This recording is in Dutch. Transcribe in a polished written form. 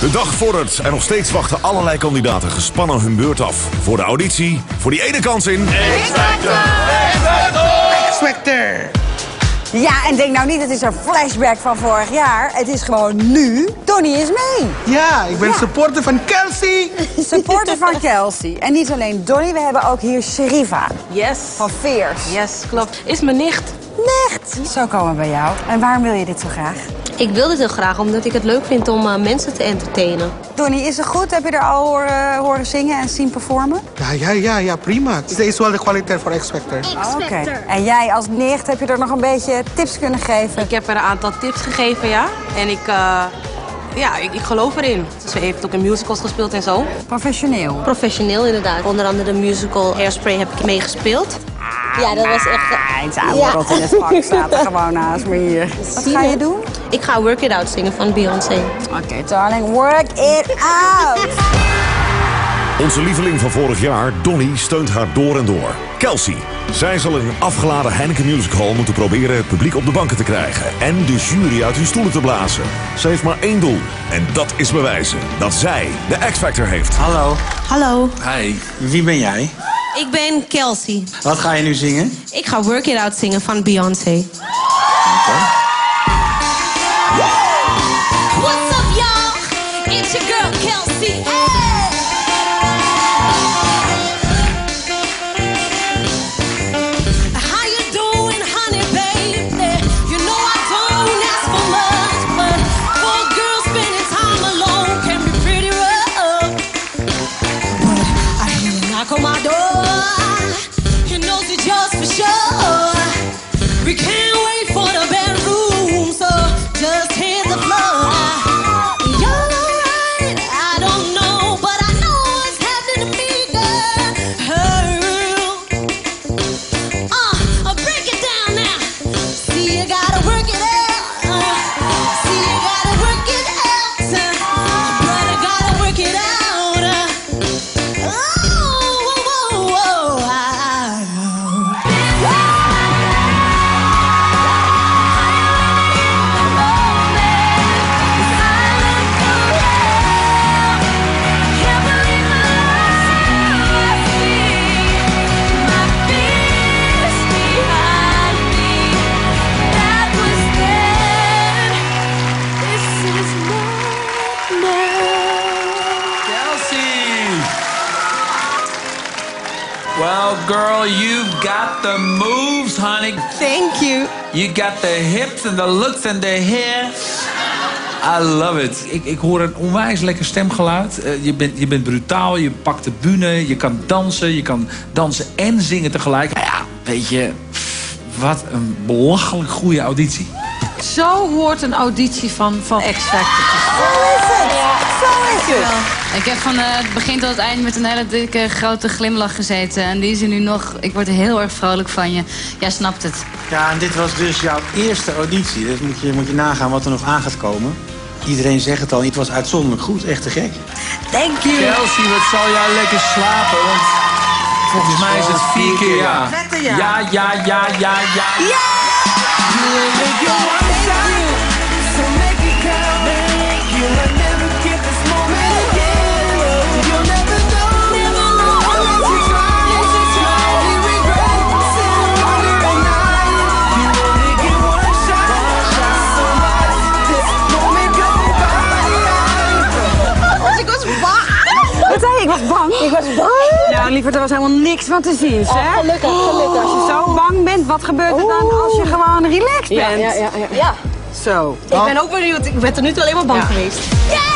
De dag vordert en nog steeds wachten allerlei kandidaten gespannen hun beurt af. Voor de auditie, voor die ene kans in... X-Factor! Ja, en denk nou niet, het is een flashback van vorig jaar. Het is gewoon nu. Donnie is mee. Ja, ik ben supporter van Kelsey. Supporter van Kelsey. En niet alleen Donnie, we hebben ook hier Sherifa. Yes. Van Fierce. Yes, klopt. Is mijn nicht. Nicht. Zo komen we bij jou. En waarom wil je dit zo graag? Ik wil dit heel graag, omdat ik het leuk vind om mensen te entertainen. Donnie, is het goed? Heb je er al horen zingen en zien performen? Ja, prima. Dit is wel de kwaliteit voor X-Factor. Oké. En jij als nicht, heb je er nog een beetje tips kunnen geven? Ik heb er een aantal tips gegeven, ja. En ik geloof erin. Ze heeft ook in musicals gespeeld en zo. Professioneel. Professioneel, inderdaad. Onder andere de musical Hairspray heb ik meegespeeld. Ja, dat was echt... Het oude rot in het vak staat er gewoon naast me hier. Wat ga je doen? Ik ga Work It Out zingen van Beyoncé. Oké, darling, work it out. Onze lieveling van vorig jaar, Donnie, steunt haar door en door. Kelsey. Zij zal in een afgeladen Heineken Music Hall moeten proberen het publiek op de banken te krijgen. En de jury uit hun stoelen te blazen. Ze heeft maar één doel. En dat is bewijzen dat zij de X-Factor heeft. Hallo. Hallo. Hi, wie ben jij? Ik ben Kelsey. Wat ga je nu zingen? Ik ga Work It Out zingen van Beyoncé. What's up, y'all? It's your girl Kelsey. How you doing, honey, baby? You know I don't ask for much, but for a girl spending time alone can be pretty rough. But I hear a knock on my door. You know it's yours for sure. We can't wait for the bedroom, so just hit the floor. You're right, I don't know, but I know what's happening to me, girl. Break it down now. See, you gotta work it out. See, you gotta work it out. Brother, gotta work it out. Well, girl, you've got the moves, honey. Thank you. You got the hips and the looks and the hair. I love it. Ik hoor een onwijs lekker stemgeluid. Je bent brutaal, je pakt de bühne, je kan dansen en zingen tegelijk. Ja, weet je, wat een belachelijk goede auditie. Zo hoort een auditie van X-Factor. Zo is het. Ik heb van het begin tot het eind met een hele dikke grote glimlach gezeten. En die is er nu nog. Ik word heel erg vrolijk van je. Jij snapt het. Ja, en dit was dus jouw eerste auditie. Dus moet je nagaan wat er nog aan gaat komen. Iedereen zegt het al, het was uitzonderlijk goed. Echt te gek. Thank you. Chelsea, wat zal jij lekker slapen, want volgens mij is het 4 keer ja. Vette ja. Ja. Wat zei je? Ik was bang. Ik was bang? Nou, lieverd, er was helemaal niks van te zien, hè? Oh, gelukkig. Als je zo bang bent, wat gebeurt er dan als je gewoon relaxed bent? Ja. Zo. Ik ben ook benieuwd. Ik ben tot nu toe alleen maar bang geweest. Yeah!